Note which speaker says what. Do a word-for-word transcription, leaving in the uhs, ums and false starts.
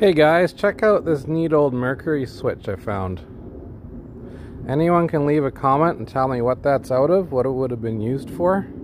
Speaker 1: Hey guys, check out this neat old Mercury switch I found. Anyone can leave a comment and tell me what that's out of, what it would have been used for.